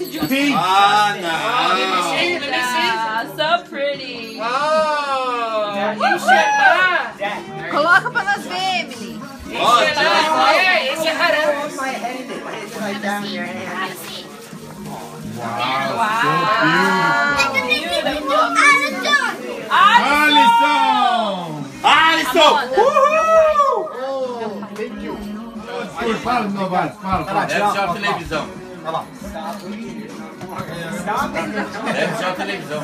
Pink. Ah, não. Let me see. So pretty. Oh, enxergar. Coloca pra nós ver, Emily. Enxergar. Esse é haram. Alisson! Uhul! Fala, Novato, fala. Deve ser a televisão. Olha lá. Deve ser a televisão.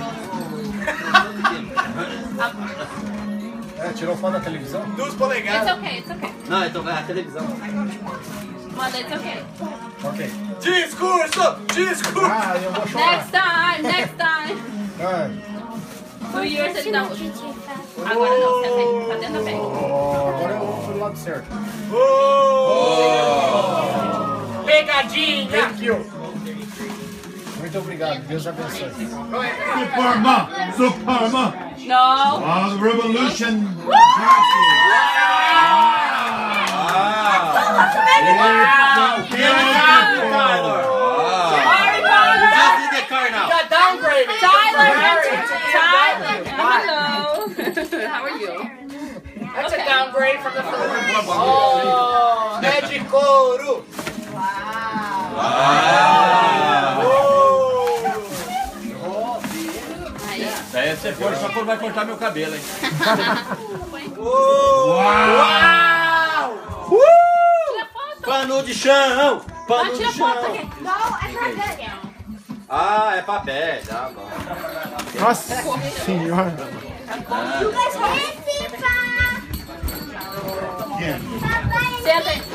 Tirou foto da televisão? 2 polegadas. It's okay, it's okay. Não, então é a televisão. Manda, it's okay. Ok. Discurso! Ah, eu vou chorar. Next time. Ah. 2 years ele não. Agora não, você tem. Tá dentro da bag. Agora eu vou pro lado certo. Pegadinha! Thank you. Muito obrigado. Deus abençoe. Superman. No. Revolution. Got downgraded. Tyler, hello. How are you? That's a downgrade from the first. Oh, é de couro. Daí você for só quando vai cortar meu cabelo, hein? Uau! Pano de chão! Pano Tira de foto chão! aqui. Ah, é papel, tá bom. Nossa senhora. Senta aí.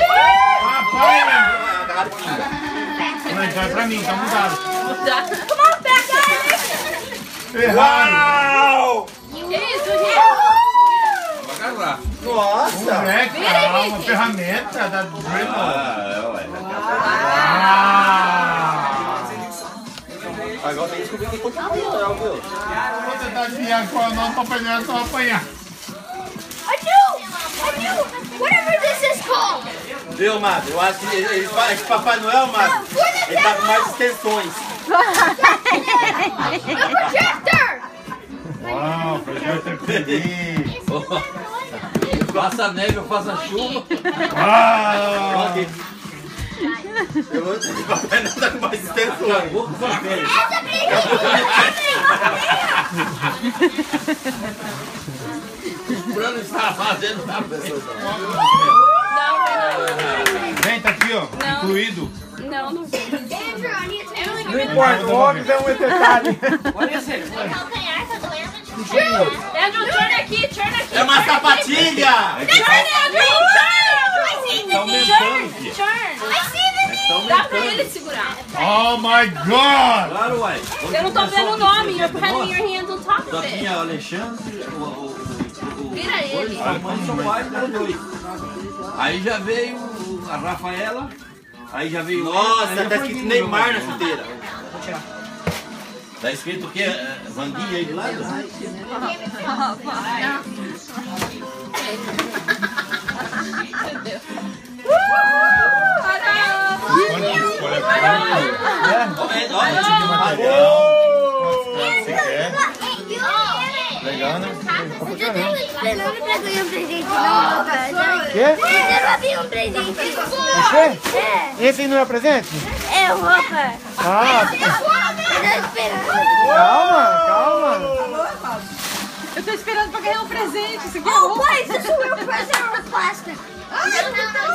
Vai pra mim, tá mudado. Uau! Que isso, gente? Nossa! Moleque, uma ferramenta da Dremel. Agora tem que descobrir quem continua, viu? Vou tentar desviar com a mão pra pegar só apanhar. Whatever this is called. Viu, Mado? Eu acho que eles falam que Papai Noel, Mado, ele tá com mais extensões. Projector. Uau, projeto feliz. Faça neve ou faça chuva. Uau. Eu vou dizer que Papai Noel tá com mais extensões. Vou com papel. O Bruno está fazendo a pessoa. Vem, tá aqui, ó. Incluído. Não. Andrew, I need to Não importa, o homem é um detalhe. Andrew, turn aqui. É uma sapatilha! Tá aumentando, filho. Dá pra ele segurar. Oh my God! Claro, uai. Eu não tô vendo o nome. You're having your hands on top Só of it. tinha o Alexandre, Vira ele. a mãe só vai para dois. Aí já veio a Rafaela, aí já veio... Nossa, tá escrito Neymar na chuteira. Tá escrito o quê? Vanguinha aí do lado? Você quer? Legal, né? Não me pegou um presente, não, rapaz. Quê? Você não viu um presente? Você? Esse não é presente? É roupa. Ah, Eu tô esperando. calma. Eu tô esperando pra ganhar um presente. Isso aqui é Oh, roupa. boy, this is a real present or plastic? Ele já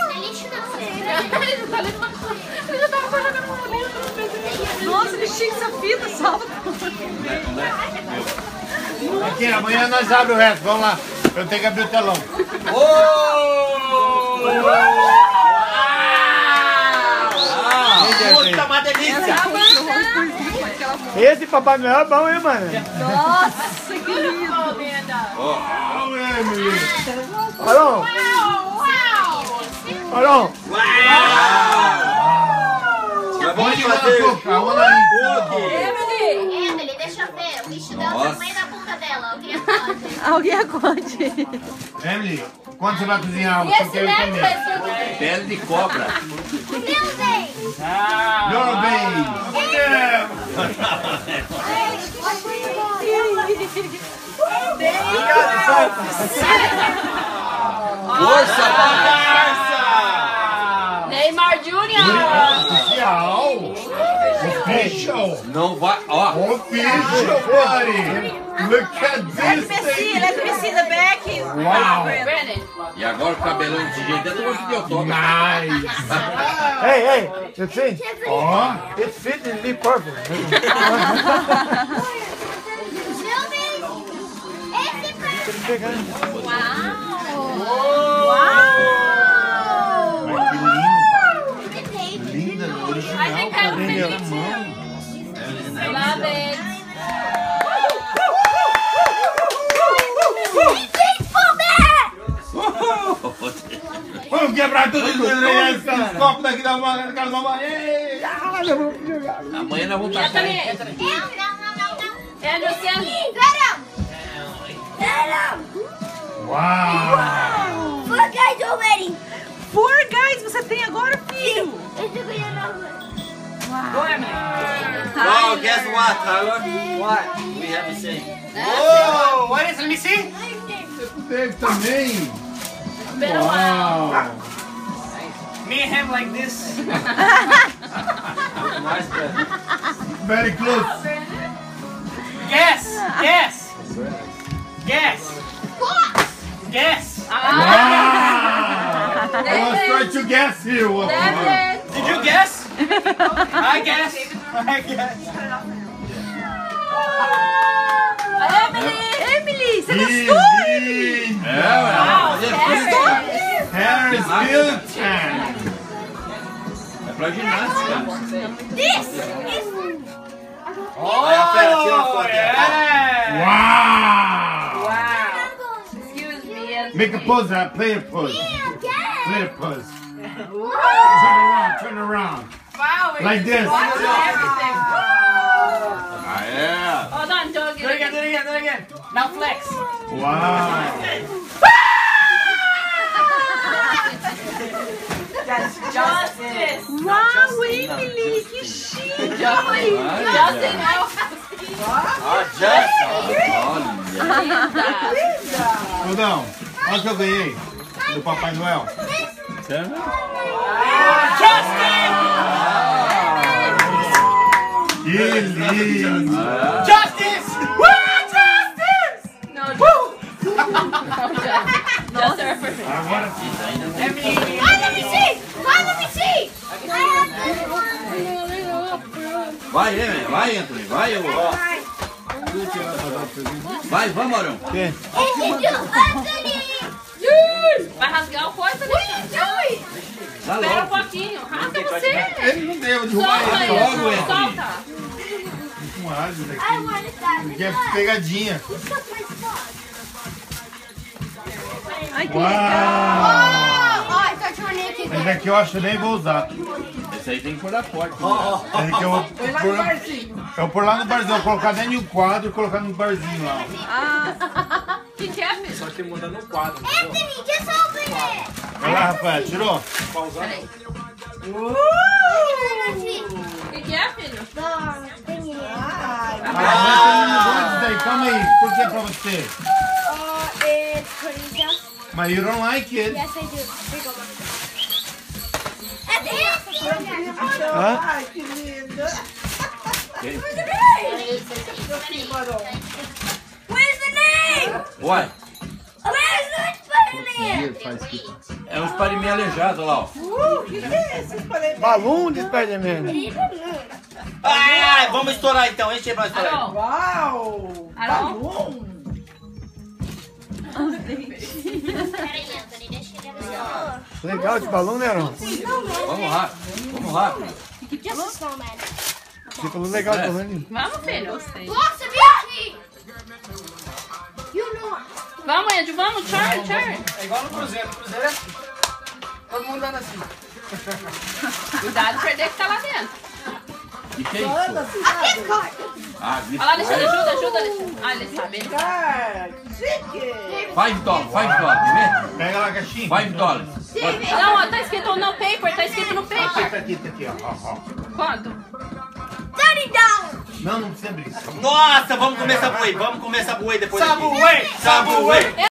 tava jogando uma bolinha no presente. Nossa, ele tinha essa fita, salva. Aqui, amanhã nós abrimos o resto. Vamos lá. Eu tenho que abrir o telão. Puta, uma delícia! Esse Papai Noel é bom, hein, mano? Nossa, que lindo. Oh, Emily. Alô? Alô? Mas vamos Onde fazer ela toca? Onde ela Emily, deixa eu ver. O bicho dela tá no meio da bunda dela. Alguém acorde. Emily, quando você vai cozinhar? E Você esse quer comer? necklace? pele de cobra. Meu bem. Your base. Força, Neymar Júnior. Oficial. Official. Não vai, ó. Official, buddy. Look at this thing. Let me see the back. Wow. Brennan. E agora o cabelão desse jeito é do que eu tô. Nice. Hey, you see? Ó. It fit in me perfect. Meu bem. Esse foi... Linda, I original. think that would fit me too. Love it. Vamos quebrar tudo isso. Esses copos daqui da casa da mamãe. Amanhã nós vamos estar Anthony. Não. Anderson. Uau. Four guys already. 4 guys você tem agora, filho? Oh, guess what, Tyler? What? We have the same. Oh, what is it? Let me see. Dave também. Been a while. Uau. Me and him like this. Nice, man. Very close. Guess. Guess. Guess. Guess. Wow. I was trying to guess here. What Did you guess? I guess. I guess. Emily, você Easy. gostou? Harris Hilton. É pra ginástica. This is... Aí a fera tira uma foto. Yeah. Wow. Excuse me. Make a pose, player pose. Okay. Player pose. Turn around. Wow. Like this. Watching everything. Ah, é. Hold on, Doug. Do it again. Do it again. Do it again. Now flex. Wow. Justice. Uau, Emily, que chique! Justin. Ah, just. Aldão, olha o que eu ganhei do Papai Noel. Sério? Justin. Que lindo. Justice. Justice. No. Just her for me. Agora sim. Let me see. Let me see. I have this one. Vai, vai, Anthony. Vai, eu. Vai, vamos, Arão. Anthony. Vai rasgar o coisa, What are you doing? Dá Espera um logo. pouquinho. Rasga você. Ele não deu derrubar Solta ele ele. logo, Anthony. Solta. Com asas I aqui. wanted that. Aqui é pegadinha. He took my spot. Uau. Oh, I thought you were naked. Esse aqui eu acho que eu nem vou usar. Esse aí tem que pôr na porta. Esse aqui eu vou pôr lá no barzinho. Eu vou colocar dentro de um quadro e colocar no barzinho lá. Que é, filho? Só que muda no quadro. Anthony, just open it. Vai lá, Rafael. Tirou? Peraí. Que é, filho? Ah, mas você não gosta disso daí. Calma aí. Por que é pra você? It's Corinthians. Mas you don't like it. Yes, I do. Here you go, Mom. That's it. Hã? Where's the name? Uai, Where's the Spider-Man? é um espariminho aleijado lá, ó. Balão de Spider-Man. Ah, vamos estourar então. Enche aí pra estourar. Arão. Uau! Arão. Peraí, Anthony, deixa ele abrir. Legal de balão, né, Arão? Vamos rápido. Vamos rápido. Just a snowman. Você falou legal de balão ali. Vamos, filho. Gostei. Blocks of beauty! You know it. Vamos, Ed. Vamos. Turn, turn. É igual no Cruzeiro. No Cruzeiro é todo mundo dando assim. Cuidado de perder que tá lá dentro. E que é isso? A gift card. Ah, Olha lá, Alexandre. Ajuda, ajuda, Alexandre. Ah, ele sabe. Ele sabe. $5, quer ver? Pega lá a caixinha. $5. Não, ó, tá escrito no paper. Tá escrito no paper. Tá aqui, ó. Quanto? $30. Não, não precisa abrir. Nossa, vamos comer Subway. Vamos comer Subway depois. Subway! Subway!